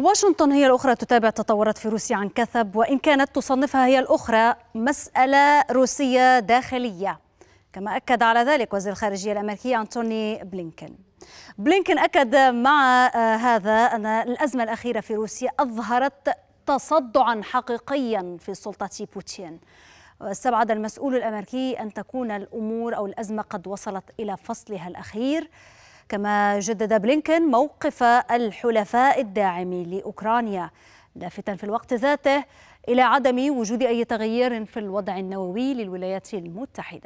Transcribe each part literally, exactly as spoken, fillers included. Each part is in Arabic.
واشنطن هي الأخرى تتابع تطورات في روسيا عن كثب، وإن كانت تصنفها هي الأخرى مسألة روسية داخلية، كما أكد على ذلك وزير الخارجية الأمريكي أنتوني بلينكن. بلينكن أكد مع هذا أن الأزمة الأخيرة في روسيا أظهرت تصدعا حقيقيا في سلطة بوتين، واستبعد المسؤول الأمريكي أن تكون الأمور أو الأزمة قد وصلت إلى فصلها الأخير. كما جدد بلينكن موقف الحلفاء الداعم لأوكرانيا، لافتا في الوقت ذاته إلى عدم وجود أي تغيير في الوضع النووي للولايات المتحدة.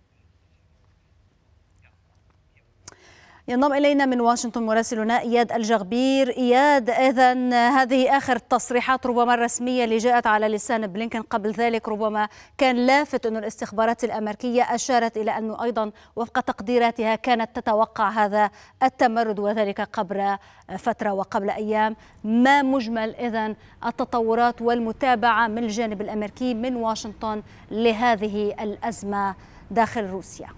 ينضم إلينا من واشنطن مراسلنا إياد الجغبير. إياد، إذن هذه آخر التصريحات ربما الرسمية اللي جاءت على لسان بلينكن. قبل ذلك ربما كان لافت أن الاستخبارات الأمريكية أشارت إلى أنه أيضا وفق تقديراتها كانت تتوقع هذا التمرد، وذلك قبل فترة وقبل أيام. ما مجمل إذن التطورات والمتابعة من الجانب الأمريكي من واشنطن لهذه الأزمة داخل روسيا؟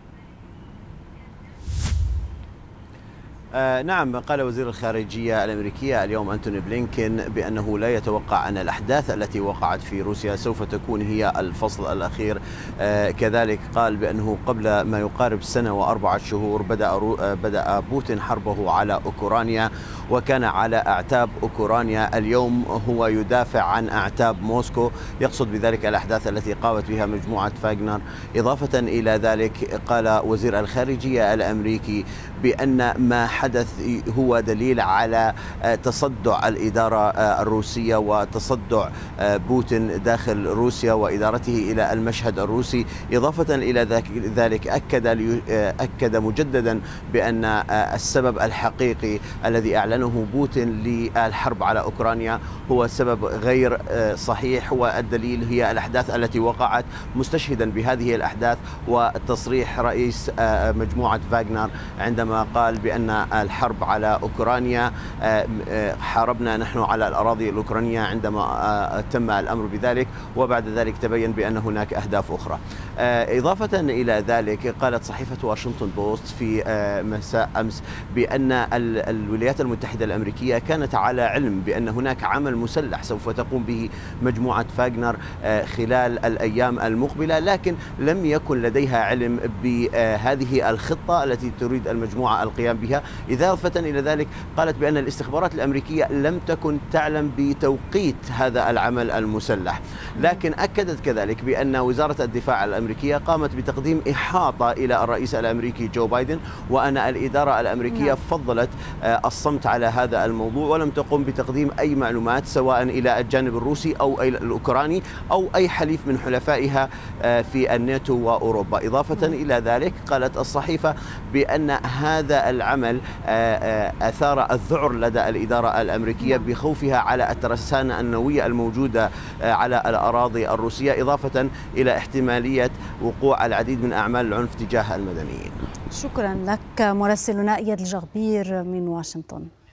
آه نعم، قال وزير الخارجية الأمريكية اليوم أنتوني بلينكن بأنه لا يتوقع أن الأحداث التي وقعت في روسيا سوف تكون هي الفصل الأخير. آه كذلك قال بأنه قبل ما يقارب سنة وأربعة شهور بدأ, آه بدأ بوتين حربه على أوكرانيا، وكان على أعتاب أوكرانيا. اليوم هو يدافع عن أعتاب موسكو، يقصد بذلك الأحداث التي قامت بها مجموعة فاغنر. إضافة إلى ذلك قال وزير الخارجية الأمريكي بأن ما حدث هو دليل على تصدع الإدارة الروسية وتصدع بوتين داخل روسيا وإدارته إلى المشهد الروسي. إضافة إلى ذلك أكد أكد مجددا بأن السبب الحقيقي الذي أعلنه بوتين للحرب على أوكرانيا هو سبب غير صحيح، والدليل هي الأحداث التي وقعت، مستشهدا بهذه الأحداث وتصريح رئيس مجموعة فاغنر عندما قال بأن الحرب على أوكرانيا، حاربنا نحن على الأراضي الأوكرانية عندما تم الأمر بذلك، وبعد ذلك تبين بأن هناك أهداف أخرى. إضافة إلى ذلك قالت صحيفة واشنطن بوست في مساء أمس بأن الولايات المتحدة الأمريكية كانت على علم بأن هناك عمل مسلح سوف تقوم به مجموعة فاغنر خلال الأيام المقبلة، لكن لم يكن لديها علم بهذه الخطة التي تريد المجموعة القيام بها. إضافة إلى ذلك قالت بأن الاستخبارات الأمريكية لم تكن تعلم بتوقيت هذا العمل المسلح، لكن أكدت كذلك بأن وزارة الدفاع الأمريكية قامت بتقديم إحاطة إلى الرئيس الأمريكي جو بايدن، وأن الإدارة الأمريكية فضلت الصمت على هذا الموضوع ولم تقم بتقديم أي معلومات سواء إلى الجانب الروسي أو الأوكراني أو أي حليف من حلفائها في الناتو وأوروبا. إضافة إلى ذلك قالت الصحيفة بأن هذا العمل أثار الذعر لدى الإدارة الأمريكية بخوفها على الترسانة النووية الموجودة على الأراضي الروسية، إضافة إلى احتمالية وقوع العديد من أعمال العنف تجاه المدنيين. شكرا لك مراسلنا إياد الجغبير من واشنطن.